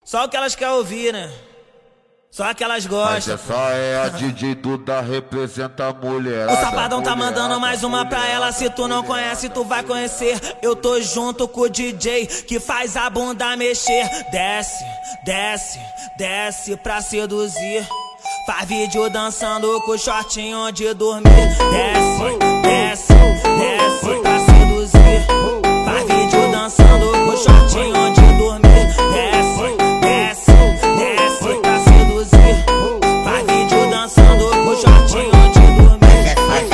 Só o que elas querem ouvir, né? Só que elas gostam. Mas essa é a DJ Duda, representa a mulherada. O Safadão tá mandando mais uma pra ela. Se tu não conhece, tu vai conhecer. Eu tô junto com o DJ que faz a bunda mexer. Desce, desce, desce pra seduzir. Faz vídeo dançando com o shortinho de dormir. Desce, desce, desce pra seduzir. Faz vídeo dançando com o shortinho de dormir. Desce, desce, desce pra seduzir. Faz vídeo dançando com o shortinho de dormir. Mas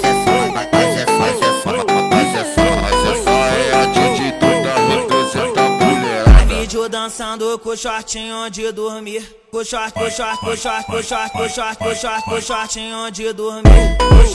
essa é a DJ Duda, representa a mulherada. Faz vídeo dançando com o shortinho de dormir. Com o shortinho de dormir. Com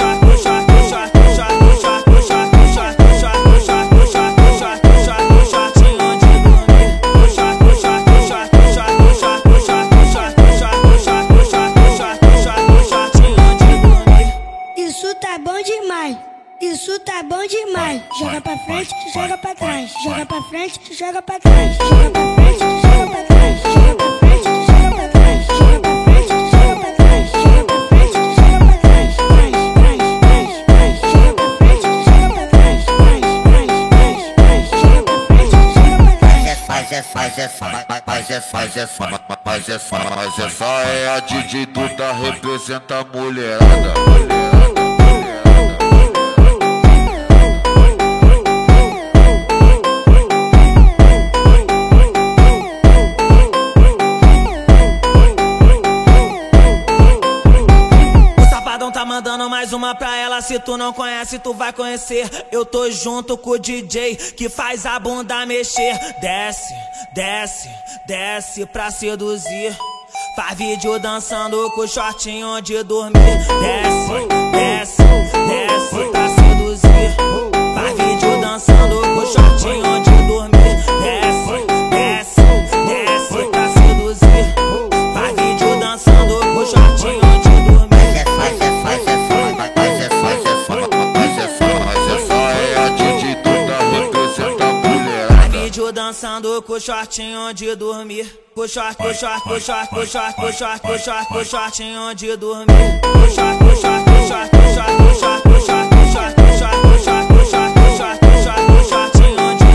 Isso tá bom demais, isso tá bom demais. Joga pra frente, joga pra trás. Joga pra frente, joga pra trás. Joga pra frente, joga pra trás. Joga pra frente, joga pra trás. Joga pra frente, joga pra trás. Joga pra frente, joga pra trás. Joga pra frente, joga pra trás. Joga pra frente, joga pra trás. Mas essa é a DJ Duda, representa a mulherada. Tá mandando mais uma pra ela. Se tu não conhece, tu vai conhecer. Eu tô junto com o DJ que faz a bunda mexer. Desce, desce, desce pra seduzir. Faz vídeo dançando com o shortinho de dormir. Desce, desce, desce pra seduzir. Faz vídeo dançando com o shortinho de dormir. Desce, desce, desce pra seduzir. Faz vídeo dançando com o shortinho de dormir. Dançando com o shortinho de dormir. Com o shortinho de dormir. Com o shortinho de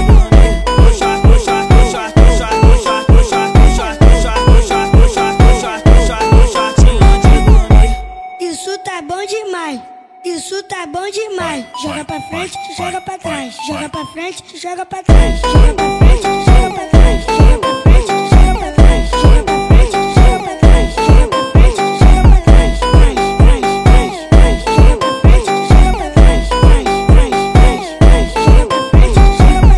dormir. Isso tá bom demais, isso tá bom demais. Joga pra frente, joga pra trás. Joga pra frente, joga pra trás. Joga pra frente, joga pra trás. Joga pra frente, joga pra trás. Joga pra frente, joga pra trás. Joga pra frente, joga pra trás. Joga pra frente, joga pra trás. Joga pra frente, joga pra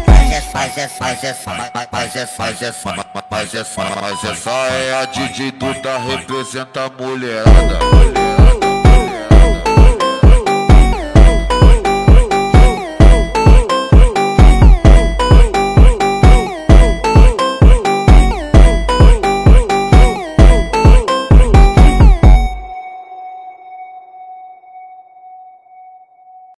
trás. Mas essa é a DJ Duda, representa a mulherada.